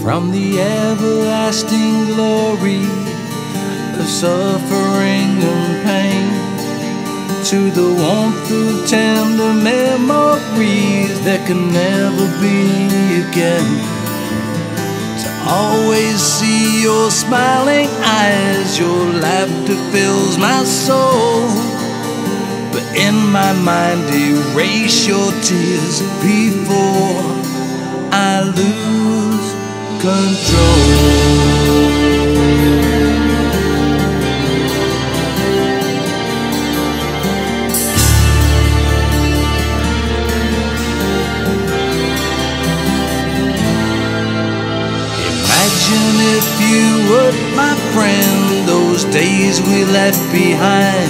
From the everlasting glory of suffering and pain, to the warmth of tender memories that can never be again. To always see your smiling eyes, your laughter fills my soul. But in my mind, erase your tears before I lose control. Imagine if you were my friend, those days we left behind,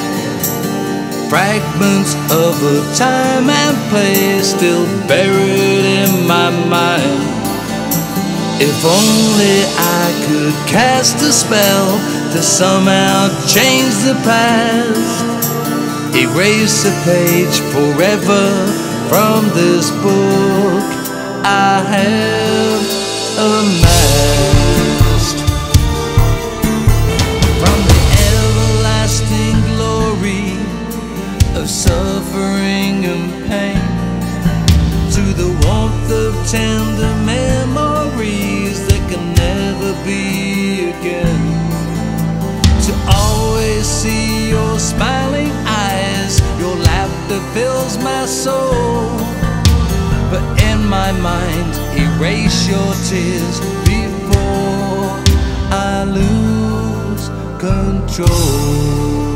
fragments of a time and place still buried in my mind. If only I could cast a spell to somehow change the past, erase a page forever from this book I have amassed. From the everlasting glory of suffering and pain, to the warmth of tender memories that can never be again. To always see your smiling eyes, your laughter fills my soul. But in my mind, erase your tears before I lose control.